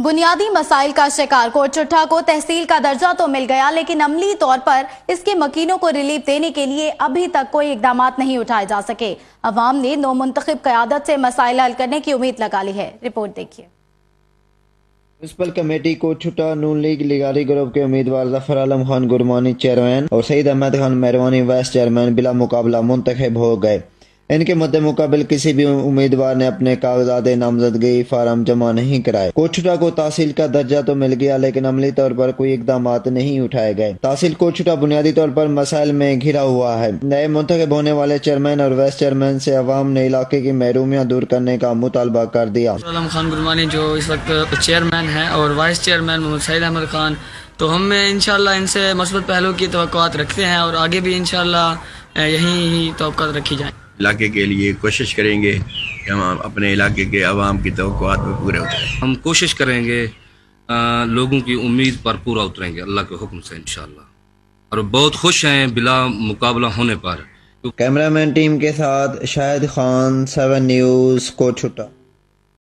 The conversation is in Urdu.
بنیادی مسائل کا شکار کوٹ چٹھا کو تحصیل کا درجہ تو مل گیا، لیکن عملی طور پر اس کے مکینوں کو ریلیف دینے کے لیے ابھی تک کوئی اقدامات نہیں اٹھائے جا سکے۔ عوام نے نو منتخب قیادت سے مسائل حل کرنے کی امید لگا لی ہے۔ رپورٹ دیکھیے۔ Municipal committee Kot Chutta Noon league لیگاری گروپ کے امیدوار ظفر عالم خان گرمانی چیئرمین اور سعید احمد خان مہروانی وائس چیئرمین بلا مقابلہ منتخب ہو گئے۔ ان کے مد مقابل کسی بھی امیدوار نے اپنے کاغذات نامزدگی فارم جمع نہیں کرائے۔ کوٹ چٹھا کو تحصیل کا درجہ تو مل گیا، لیکن عملی طور پر کوئی اقدامات نہیں اٹھائے گئے۔ تحصیل کوٹ چٹھا بنیادی طور پر مسائل میں گھرا ہوا ہے۔ نئے منتخب ہونے والے چیئرمین اور وائس چیئرمین سے عوام نے علاقے کی محرومیاں دور کرنے کا مطالبہ کر دیا۔ عالم خان گرمانی جو اس وقت چیئرمین ہیں اور وائس چیئرمین محمد سعید احمد خان، تو ہم انشاءاللہ ان سے مثبت پہلو کی توقعات رکھتے ہیں اور آگے بھی انشاءاللہ یہی توقعات رکھی جائیں۔ علاقے کے لیے کوشش کریں گے کہ ہم اپنے علاقے کے عوام کی توقعات پر پورے اتریں۔ ہم کوشش کریں گے لوگوں کی امید پر پورا اتریں گے اللہ کے حکم سے انشاءاللہ، اور بہت خوش ہیں بلا مقابلہ ہونے پر۔ کیمرہ مین ٹیم کے ساتھ شاہد خان، 7 نیوز کوٹ چٹھا۔